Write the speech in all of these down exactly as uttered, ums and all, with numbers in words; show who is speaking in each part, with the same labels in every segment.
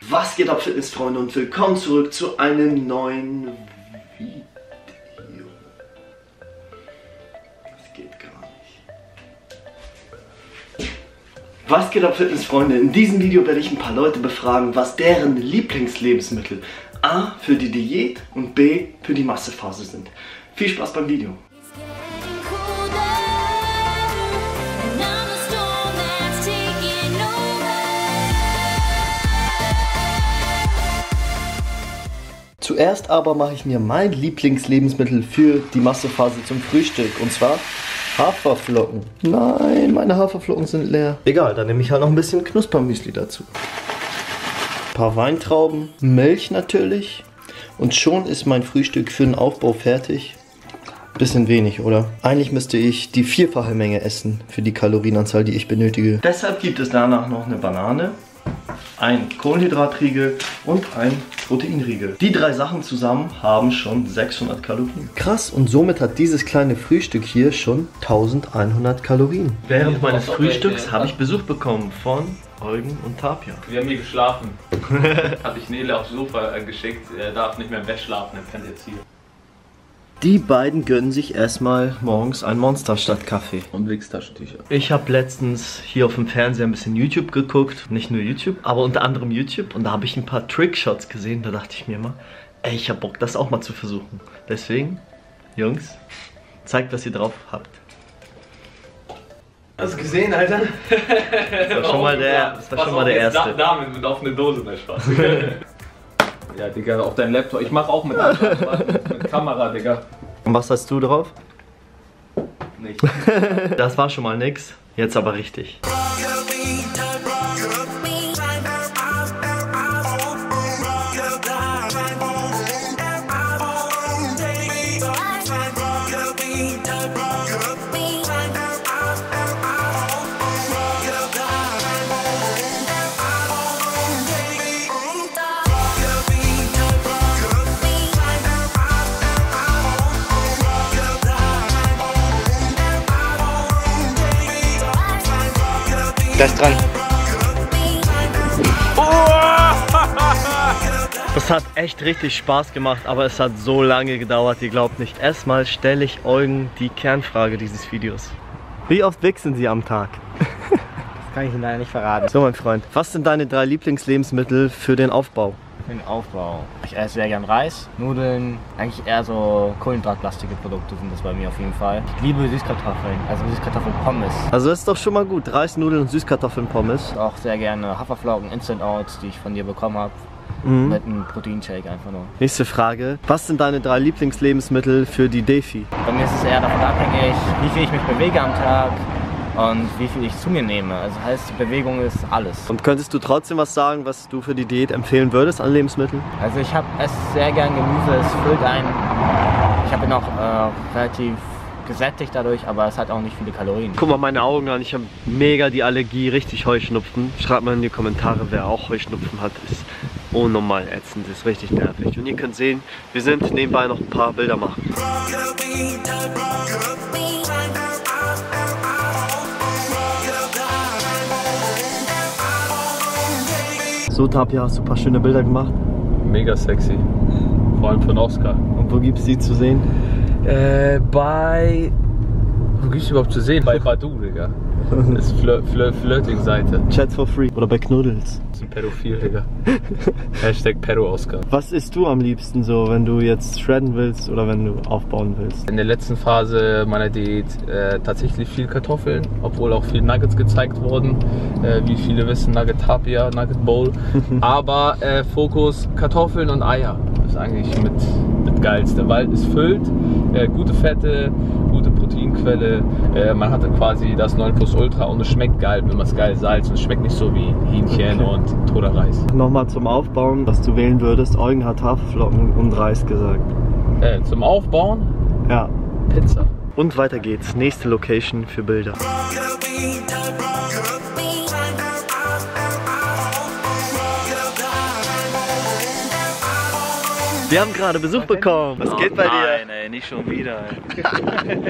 Speaker 1: Was geht ab, Fitnessfreunde, und willkommen zurück zu einem neuen Video. Das geht gar nicht. Was geht ab, Fitnessfreunde? In diesem Video werde ich ein paar Leute befragen, was deren Lieblingslebensmittel A für die Diät und B für die Massephase sind. Viel Spaß beim Video. Zuerst aber mache ich mir mein Lieblingslebensmittel für die Massephase zum Frühstück, und zwar Haferflocken. Nein, meine Haferflocken sind leer. Egal, dann nehme ich halt noch ein bisschen Knuspermüsli dazu. Ein paar Weintrauben, Milch natürlich, und schon ist mein Frühstück für den Aufbau fertig. Bisschen wenig, oder? Eigentlich müsste ich die vierfache Menge essen für die Kalorienanzahl, die ich benötige. Deshalb gibt es danach noch eine Banane, ein Kohlenhydratriegel und ein Proteinriegel. Die drei Sachen zusammen haben schon sechshundert Kalorien. Krass, und somit hat dieses kleine Frühstück hier schon eintausendeinhundert Kalorien. Während meines Frühstücks habe ich Besuch bekommen von Eugen und Tapia.
Speaker 2: Wir haben hier geschlafen. Habe ich Nele aufs Sofa geschickt. Er darf nicht mehr im Bett schlafen, er pennt jetzt hier.
Speaker 1: Die beiden gönnen sich erstmal morgens ein Monster statt Kaffee.
Speaker 2: Und Wichstaschentücher.
Speaker 1: Ich habe letztens hier auf dem Fernseher ein bisschen YouTube geguckt. Nicht nur YouTube, aber unter anderem YouTube. Und da habe ich ein paar Trickshots gesehen. Da dachte ich mir mal, ey, ich habe Bock, das auch mal zu versuchen. Deswegen, Jungs, zeigt, was ihr drauf habt.
Speaker 2: Hast du gesehen, Alter?
Speaker 1: Das war schon mal der, das war schon mal der erste.
Speaker 2: Damit mit offene Dose, mein Spaß. Ja, Digga, auf dein Laptop. Ich mach auch mit, mit Kamera, Digga.
Speaker 1: Und was hast du drauf?
Speaker 2: Nicht.
Speaker 1: Das war schon mal nix. Jetzt aber richtig. Gleich dran. Das hat echt richtig Spaß gemacht, aber es hat so lange gedauert, ihr glaubt nicht. Erstmal stelle ich Eugen die Kernfrage dieses Videos. Wie oft wichsen Sie am Tag?
Speaker 3: Das kann ich Ihnen leider nicht verraten.
Speaker 1: So, mein Freund, was sind deine drei Lieblingslebensmittel für den Aufbau?
Speaker 3: Für den Aufbau. Ich esse sehr gern Reis, Nudeln, eigentlich eher so kohlenhydratlastige Produkte sind das bei mir auf jeden Fall. Ich liebe Süßkartoffeln, also Süßkartoffelpommes.
Speaker 1: Also das ist doch schon mal gut. Reis, Nudeln und Süßkartoffeln-Pommes.
Speaker 3: Auch sehr gerne Haferflocken, Instant Oats, die ich von dir bekommen habe.
Speaker 1: Mhm.
Speaker 3: Mit einem Proteinshake einfach nur.
Speaker 1: Nächste Frage. Was sind deine drei Lieblingslebensmittel für die Defi?
Speaker 3: Bei mir ist es eher davon abhängig, wie viel ich mich bewege am Tag und wie viel ich zu mir nehme. Also heißt, Bewegung ist alles.
Speaker 1: Und könntest du trotzdem was sagen, was du für die Diät empfehlen würdest an Lebensmitteln?
Speaker 3: Also ich habe esse sehr gern Gemüse, es füllt ein. Ich habe noch äh, relativ gesättigt dadurch, aber es hat auch nicht viele Kalorien.
Speaker 1: Guck mal meine Augen an, ich habe mega die Allergie, richtig Heuschnupfen. Schreibt mal in die Kommentare, wer auch Heuschnupfen hat. Ist unnormal ätzend, ist richtig nervig. Und ihr könnt sehen, wir sind nebenbei noch ein paar Bilder machen. So, Tapia, hast du ein paar schöne Bilder gemacht?
Speaker 2: Mega sexy. Vor allem von Oscar.
Speaker 1: Und wo gibt es die zu sehen?
Speaker 2: Äh, bei... Wo gibt's überhaupt zu sehen? Bei Badu, Digga. Das ist Flir Flir Flirting-Seite.
Speaker 1: Chats for free. Oder bei Knuddels.
Speaker 2: Das ist ein Pädophil, Digga. Hashtag Pedo-Oscar.
Speaker 1: Was isst du am liebsten so, wenn du jetzt shredden willst oder wenn du aufbauen willst?
Speaker 2: In der letzten Phase meiner Diät äh, tatsächlich viel Kartoffeln, obwohl auch viel Nuggets gezeigt wurden. Äh, wie viele wissen, Nugget Tapia, Nugget Bowl. Aber äh, Fokus Kartoffeln und Eier. Das ist eigentlich mit, mit geilste, weil es füllt, äh, gute Fette, gute Proteinquelle. Äh, man hatte quasi das neun plus Ultra und es schmeckt geil, wenn man es geil salzt. Und es schmeckt nicht so wie Hähnchen okay. und toter Reis. Nochmal
Speaker 1: zum Aufbauen, was du wählen würdest. Eugen hat Haferflocken und Reis gesagt.
Speaker 2: Äh, zum Aufbauen?
Speaker 1: Ja.
Speaker 2: Pizza.
Speaker 1: Und weiter geht's. Nächste Location für Bilder. Wir haben gerade Besuch bekommen. Was geht bei dir?
Speaker 2: Nein, ey, nicht schon wieder.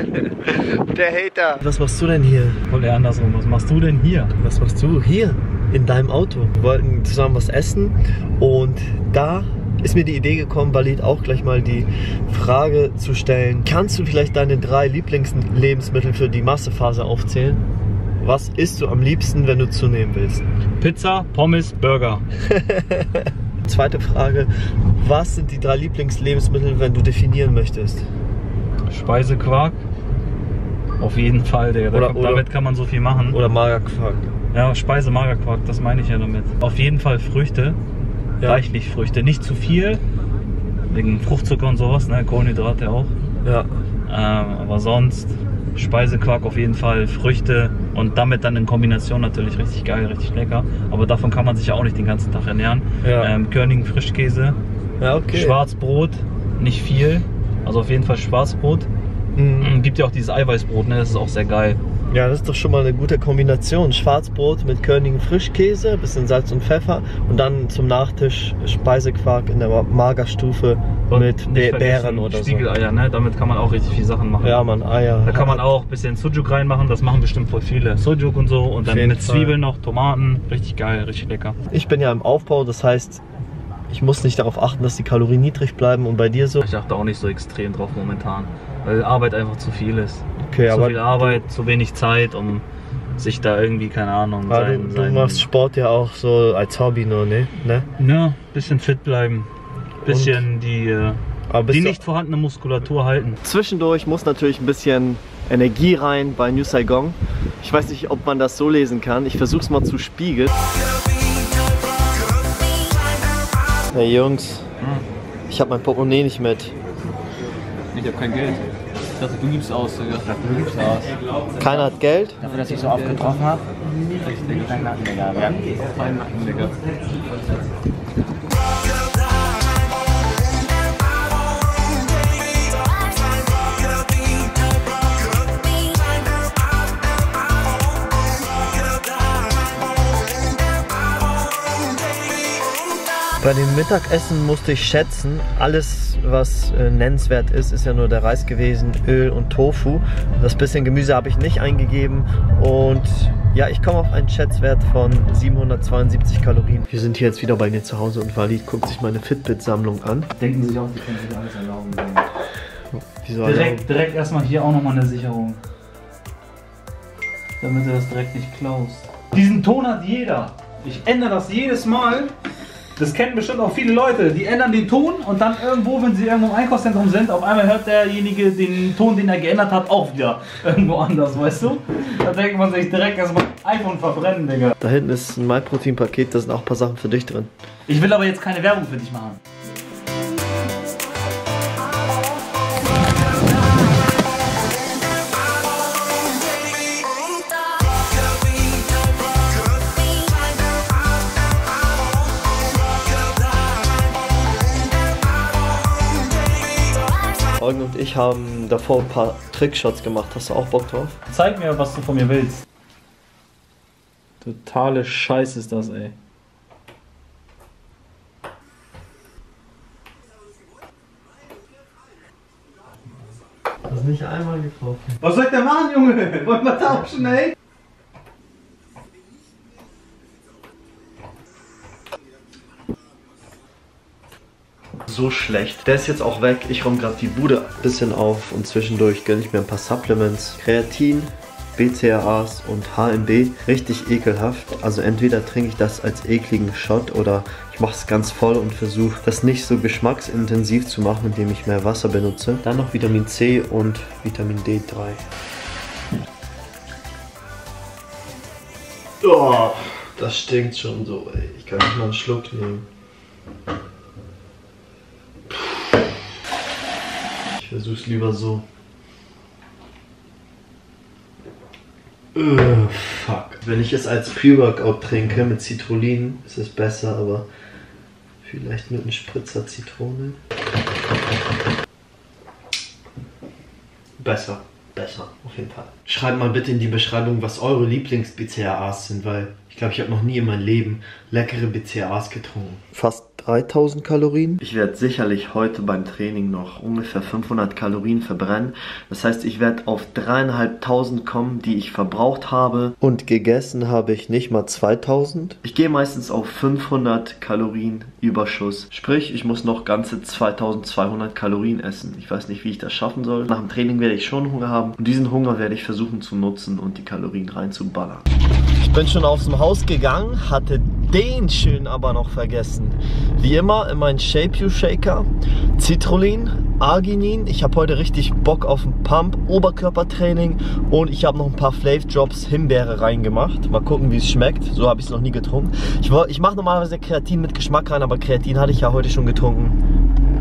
Speaker 1: Der Hater. Was machst du denn hier?
Speaker 4: Voll andersrum. Was machst du denn hier?
Speaker 1: Was machst du hier? in deinem Auto. Wir wollten zusammen was essen und da ist mir die Idee gekommen, Walid auch gleich mal die Frage zu stellen: Kannst du vielleicht deine drei Lieblingslebensmittel für die Massephase aufzählen? Was isst du am liebsten, wenn du zunehmen willst?
Speaker 4: Pizza, Pommes, Burger.
Speaker 1: Zweite Frage: Was sind die drei Lieblingslebensmittel, wenn du definieren möchtest?
Speaker 4: Speisequark. Auf jeden Fall, Digga. Da
Speaker 1: Oder-
Speaker 4: kann,
Speaker 1: oder-
Speaker 4: damit kann man so viel machen.
Speaker 1: Oder Magerquark?
Speaker 4: Ja, Speise, Magerquark, das meine ich ja damit. Auf jeden Fall Früchte.
Speaker 1: Ja.
Speaker 4: Reichlich Früchte. Nicht zu viel. Wegen Fruchtzucker und sowas, ne? Kohlenhydrate auch.
Speaker 1: Ja.
Speaker 4: Ähm, aber sonst Speisequark auf jeden Fall, Früchte und damit dann in Kombination natürlich richtig geil, richtig lecker. Aber davon kann man sich ja auch nicht den ganzen Tag ernähren.
Speaker 1: Ja.
Speaker 4: Ähm, Körnigen Frischkäse,
Speaker 1: Ja, okay.
Speaker 4: Schwarzbrot, nicht viel, also auf jeden Fall Schwarzbrot.
Speaker 1: Mhm.
Speaker 4: Gibt ja auch dieses Eiweißbrot, ne? Das ist auch sehr geil.
Speaker 1: Ja, das ist doch schon mal eine gute Kombination. Schwarzbrot mit Körnigen Frischkäse, bisschen Salz und Pfeffer und dann zum Nachtisch Speisequark in der Magerstufe
Speaker 4: Und
Speaker 1: mit
Speaker 4: nicht
Speaker 1: Be
Speaker 4: vergessen
Speaker 1: Beeren oder so.
Speaker 4: Spiegeleier, ne? Damit kann man auch richtig viele Sachen machen.
Speaker 1: Ja, man, Eier.
Speaker 4: Da kann man auch ein bisschen Sujuk reinmachen, das machen bestimmt voll viele. Sujuk und so und dann
Speaker 1: jeden
Speaker 4: mit
Speaker 1: Fall.
Speaker 4: Zwiebeln noch, Tomaten, richtig geil, richtig lecker.
Speaker 1: Ich bin ja im Aufbau, das heißt, ich muss nicht darauf achten, dass die Kalorien niedrig bleiben und bei dir so.
Speaker 4: Ich achte auch nicht so extrem drauf momentan, weil Arbeit einfach zu viel ist.
Speaker 1: Okay,
Speaker 4: zu
Speaker 1: aber
Speaker 4: viel Arbeit, zu wenig Zeit, um sich da irgendwie, keine Ahnung,
Speaker 1: aber
Speaker 4: sein,
Speaker 1: du, du
Speaker 4: sein,
Speaker 1: machst Sport ja auch so als Hobby nur, ne? ne?
Speaker 4: Ja, bisschen fit bleiben, bisschen die, äh,
Speaker 1: Aber bist
Speaker 4: die
Speaker 1: du-
Speaker 4: nicht vorhandene Muskulatur halten.
Speaker 1: Zwischendurch muss natürlich ein bisschen Energie rein bei New Saigon. Ich weiß nicht, ob man das so lesen kann. Ich versuch's mal zu spiegeln. Hey Jungs, ich habe mein Portemonnaie nicht mit.
Speaker 2: Ich hab kein Geld. Ich dachte, du gibst aus, Digga.
Speaker 3: Du gibst aus.
Speaker 1: Keiner hat Geld.
Speaker 3: Dafür, dass ich so oft getroffen habe. Kein Nacken, Digga. Ja.
Speaker 2: Kein Nacken, Digga.
Speaker 1: Bei dem Mittagessen musste ich schätzen, alles was äh, nennenswert ist, ist ja nur der Reis gewesen, Öl und Tofu. Das bisschen Gemüse habe ich nicht eingegeben und ja, ich komme auf einen Schätzwert von siebenhundertzweiundsiebzig Kalorien. Wir sind hier jetzt wieder bei mir zu Hause und Walid guckt sich meine Fitbit-Sammlung an.
Speaker 4: Denken sich auch, die können sich alles erlauben.
Speaker 1: Wieso
Speaker 4: Direkt, direkt erstmal hier auch nochmal eine Sicherung. Damit du das direkt nicht klaust. Diesen Ton hat jeder. Ich ändere das jedes Mal. Das kennen bestimmt auch viele Leute. Die ändern den Ton und dann irgendwo, wenn sie irgendwo im Einkaufszentrum sind, auf einmal hört derjenige den Ton, den er geändert hat, auch wieder irgendwo anders, weißt du? Da denkt man sich direkt erstmal iPhone verbrennen, Digga.
Speaker 1: Da hinten ist ein MyProtein-Paket, da sind auch ein paar Sachen für dich drin.
Speaker 4: Ich will aber jetzt keine Werbung für dich machen.
Speaker 1: Eugen und ich haben davor ein paar Trickshots gemacht. Hast du auch Bock drauf?
Speaker 4: Zeig mir, was du von mir willst. Totale Scheiße ist das, ey.
Speaker 1: Das ist nicht einmal getroffen.
Speaker 4: Was soll ich denn machen, Junge? Wollen wir tauschen, ey?
Speaker 1: So schlecht. Der ist jetzt auch weg. Ich räume gerade die Bude ein bisschen auf und zwischendurch gönne ich mir ein paar Supplements. Kreatin, B C A As und H M B. Richtig ekelhaft. Also entweder trinke ich das als ekligen Shot oder ich mache es ganz voll und versuche das nicht so geschmacksintensiv zu machen, indem ich mehr Wasser benutze. Dann noch Vitamin C und Vitamin D drei. Oh, das stinkt schon so, ey. Ich kann nicht mal einen Schluck nehmen. Ich versuch's lieber so. Uh, fuck. Wenn ich es als Pre-Workout trinke mit Citrullin, ist es besser, aber vielleicht mit einem Spritzer Zitrone. Besser. Besser, auf jeden Fall. Schreibt mal bitte in die Beschreibung, was eure Lieblings-B C A As sind, weil Ich glaube, ich habe noch nie in meinem Leben leckere B C A As getrunken. Fast dreitausend Kalorien. Ich werde sicherlich heute beim Training noch ungefähr fünfhundert Kalorien verbrennen. Das heißt, ich werde auf dreieinhalbtausend kommen, die ich verbraucht habe. Und gegessen habe ich nicht mal zweitausend. Ich gehe meistens auf fünfhundert Kalorien Überschuss. Sprich, ich muss noch ganze zweitausendzweihundert Kalorien essen. Ich weiß nicht, wie ich das schaffen soll. Nach dem Training werde ich schon Hunger haben. Und diesen Hunger werde ich versuchen zu nutzen und die Kalorien reinzuballern. Ich bin schon aus dem Haus gegangen, hatte den schön aber noch vergessen. Wie immer in meinen Shape You Shaker, Citrullin, Arginin. Ich habe heute richtig Bock auf einen Pump, Oberkörpertraining und ich habe noch ein paar Flav Drops Himbeere reingemacht. Mal gucken, wie es schmeckt. So habe ich es noch nie getrunken. Ich, ich mache normalerweise Kreatin mit Geschmack rein, aber Kreatin hatte ich ja heute schon getrunken.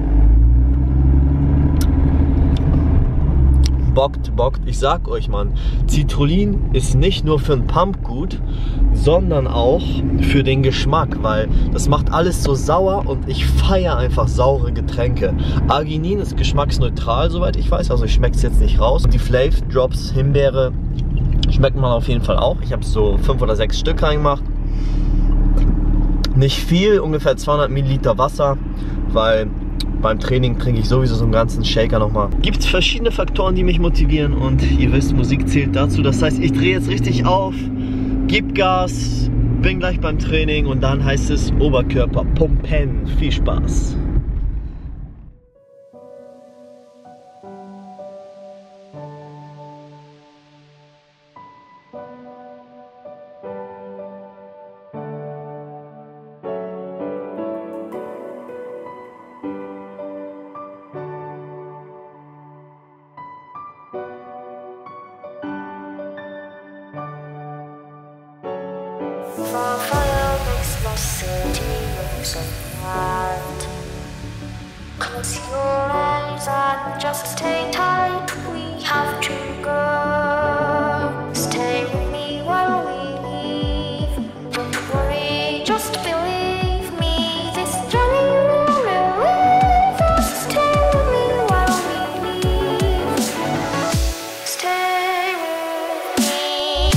Speaker 1: Bockt, bockt. Ich sag euch, Mann, Citrullin ist nicht nur für einen Pump gut, sondern auch für den Geschmack, weil das macht alles so sauer und ich feiere einfach saure Getränke. Arginin ist geschmacksneutral, soweit ich weiß, also ich schmecke es jetzt nicht raus. Und die Flav Drops Himbeere schmeckt man auf jeden Fall auch. Ich habe so fünf oder sechs Stück reingemacht. Nicht viel, ungefähr zweihundert Milliliter Wasser, weil beim Training trinke ich sowieso so einen ganzen Shaker nochmal. Gibt es verschiedene Faktoren, die mich motivieren und ihr wisst, Musik zählt dazu. Das heißt, ich drehe jetzt richtig auf, gib Gas, bin gleich beim Training und dann heißt es Oberkörper pumpen. Viel Spaß!
Speaker 5: For fire makes the city look so bright. Close your eyes and just stay tight. We have to go. Stay with me while we leave. Don't worry, just believe me. This journey will relieve us. Stay with me while we leave. Stay with me.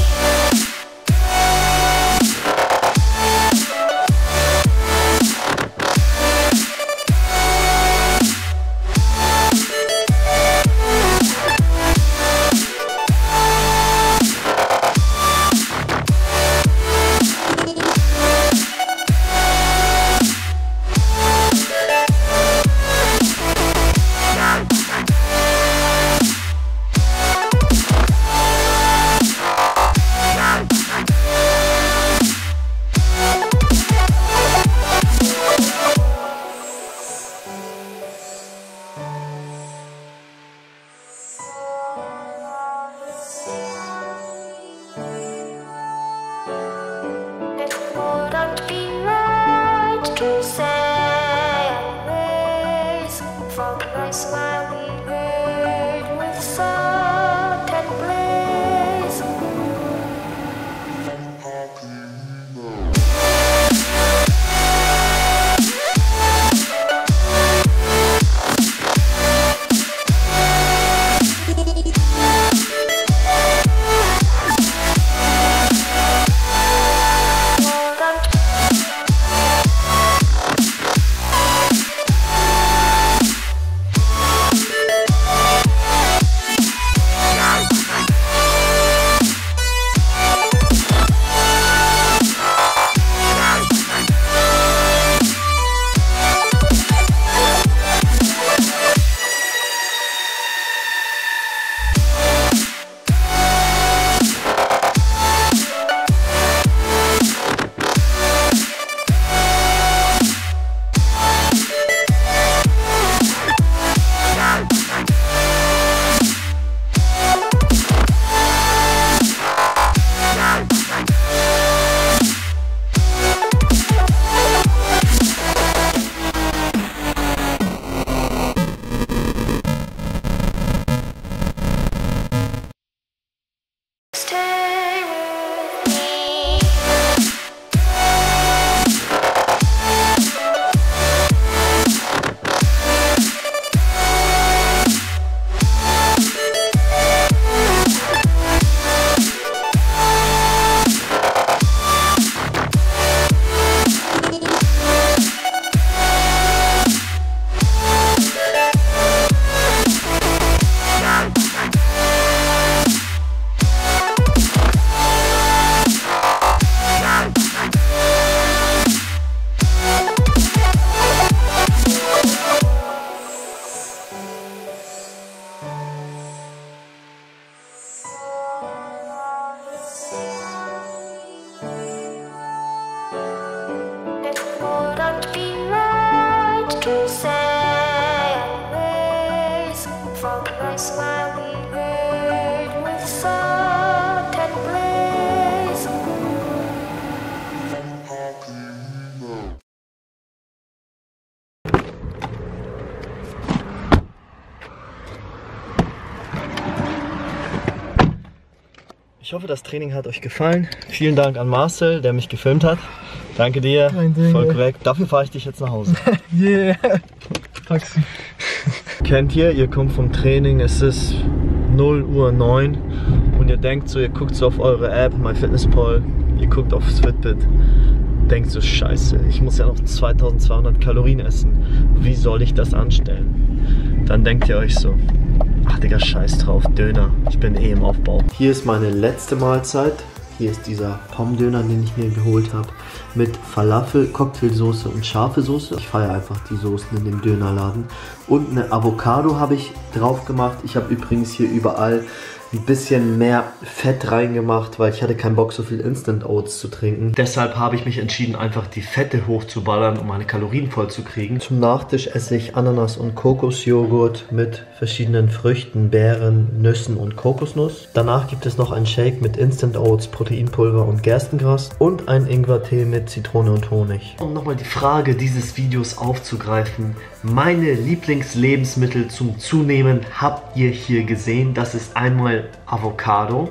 Speaker 1: Ich hoffe, das Training hat euch gefallen. Vielen Dank an Marcel, der mich gefilmt hat. Danke dir.
Speaker 2: Kein Ding,
Speaker 1: voll
Speaker 2: ey.
Speaker 1: korrekt. Dafür fahre ich dich jetzt nach Hause.
Speaker 2: Yeah. Taxi.
Speaker 1: Kennt ihr, ihr kommt vom Training, es ist null Uhr neun und ihr denkt so, ihr guckt so auf eure App, MyFitnessPal, ihr guckt auf Fitbit, denkt so, scheiße, ich muss ja noch zweitausendzweihundert Kalorien essen. Wie soll ich das anstellen? Dann denkt ihr euch so, ach Digga, scheiß drauf, Döner, ich bin eh im Aufbau. Hier ist meine letzte Mahlzeit. Hier ist dieser Pommdöner, den ich mir geholt habe, mit Falafel, Cocktailsoße und scharfe Soße. Ich feiere einfach die Soßen in dem Dönerladen. Und eine Avocado habe ich drauf gemacht. Ich habe übrigens hier überall ein bisschen mehr Fett reingemacht, weil ich hatte keinen Bock, so viel Instant Oats zu trinken. Deshalb habe ich mich entschieden, einfach die Fette hochzuballern, um meine Kalorien voll zu kriegen. Zum Nachtisch esse ich Ananas- und Kokosjoghurt mit verschiedenen Früchten, Beeren, Nüssen und Kokosnuss. Danach gibt es noch einen Shake mit Instant Oats, Proteinpulver und Gerstengras und einen Ingwertee mit Zitrone und Honig. Um nochmal die Frage dieses Videos aufzugreifen, meine Lieblingslebensmittel zum Zunehmen habt ihr hier gesehen. Das ist einmal Avocado,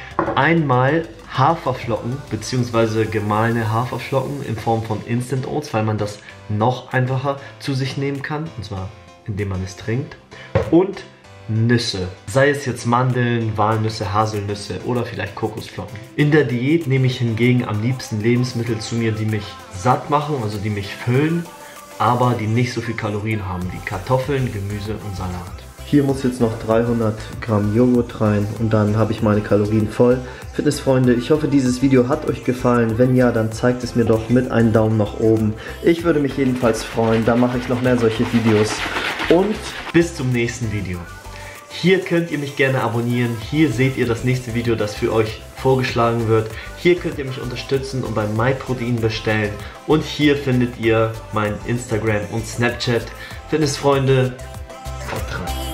Speaker 1: einmal Haferflocken bzw. gemahlene Haferflocken in Form von Instant Oats, weil man das noch einfacher zu sich nehmen kann, und zwar indem man es trinkt, und Nüsse, sei es jetzt Mandeln, Walnüsse, Haselnüsse oder vielleicht Kokosflocken. In der Diät nehme ich hingegen am liebsten Lebensmittel zu mir, die mich satt machen, also die mich füllen, aber die nicht so viel Kalorien haben, wie Kartoffeln, Gemüse und Salat. Hier muss jetzt noch dreihundert Gramm Joghurt rein und dann habe ich meine Kalorien voll. Fitnessfreunde, ich hoffe, dieses Video hat euch gefallen. Wenn ja, dann zeigt es mir doch mit einem Daumen nach oben. Ich würde mich jedenfalls freuen, da mache ich noch mehr solche Videos. Und bis zum nächsten Video. Hier könnt ihr mich gerne abonnieren. Hier seht ihr das nächste Video, das für euch vorgeschlagen wird. Hier könnt ihr mich unterstützen und beim MyProtein bestellen. Und hier findet ihr mein Instagram und Snapchat. Fitnessfreunde, haut rein.